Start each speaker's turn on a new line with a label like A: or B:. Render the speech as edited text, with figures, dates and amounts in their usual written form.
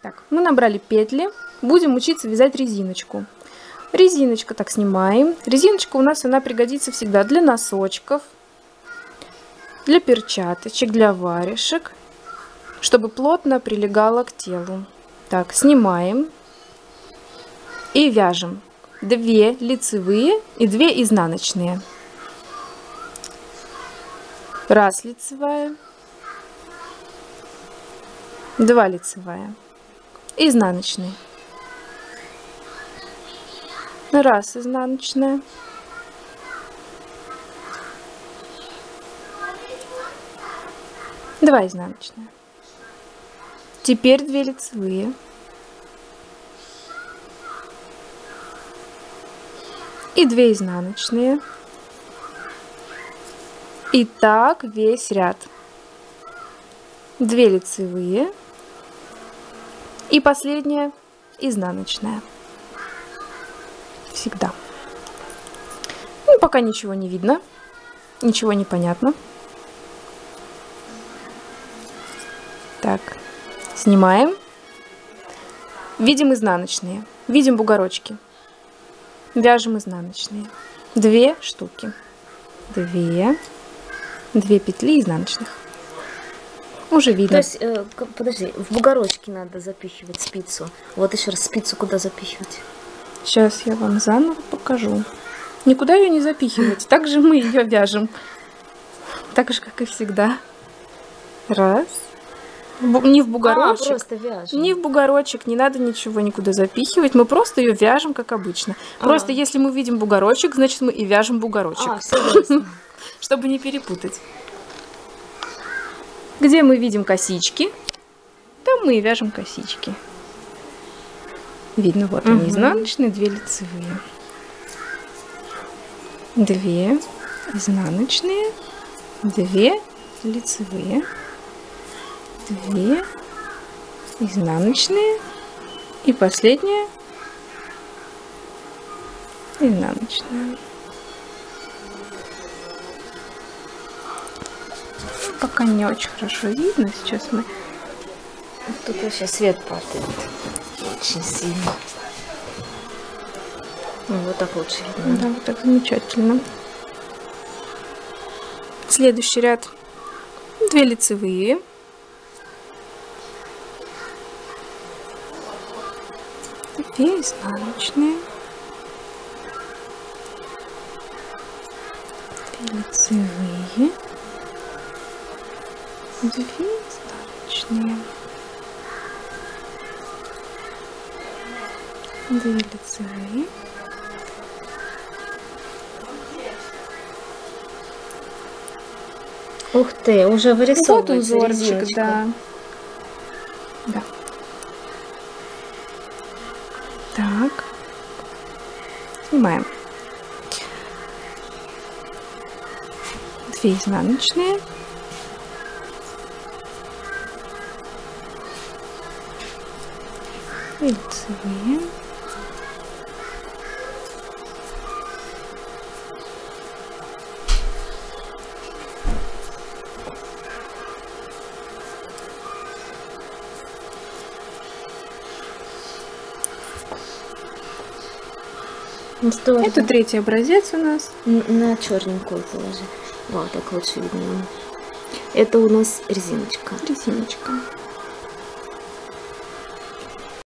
A: Так, мы набрали петли, будем учиться вязать резиночку. Резиночка, так, снимаем. Резиночка у нас, она пригодится всегда для носочков, для перчаточек, для варежек, чтобы плотно прилегала к телу. Так, снимаем и вяжем 2 лицевые и 2 изнаночные. 1 лицевая, 2 лицевая, изнаночные, 1 изнаночная, 2 изнаночная. Теперь 2 лицевые и 2 изнаночные. И так весь ряд. 2 лицевые и последняя изнаночная. Всегда. Ну, пока ничего не видно, ничего не понятно. Так, снимаем. Видим изнаночные, видим бугорочки. Вяжем изнаночные. 2 штуки. 2 петли изнаночных. Уже видно.
B: То есть, подожди, в бугорочки надо запихивать спицу. Вот еще раз, спицу куда запихивать?
A: Сейчас я вам заново покажу. Никуда ее не запихивать. Так же мы ее вяжем. Так же, как и всегда. Раз. Не в бугорочек.
B: Просто вяжем.
A: Не в бугорочек, не надо ничего никуда запихивать. Мы просто ее вяжем, как обычно. Просто если мы видим бугорочек, значит мы и вяжем бугорочек. Чтобы не перепутать. Где мы видим косички, там мы и вяжем косички. Видно, вот они изнаночные, 2 лицевые. 2 изнаночные, 2 лицевые, 2 изнаночные и последняя изнаночная. Пока не очень хорошо видно. Сейчас мы...
B: Тут вообще свет падает. Очень сильно. Ну, вот так лучше видно.
A: Да, вот так замечательно. Следующий ряд. 2 лицевые. 2 изнаночные. 2 лицевые. 2 изнаночные, 2 лицевые, 2.
B: Ух ты, уже вырисовывается
A: Вот
B: резиночка.
A: Да. Да. Так. Снимаем. 2 изнаночные. 2 лицевые.
B: 2.
A: Это 3-й образец у нас.
B: На черненькую положи. Вот так лучше видно. Это у нас резиночка.
A: Резиночка.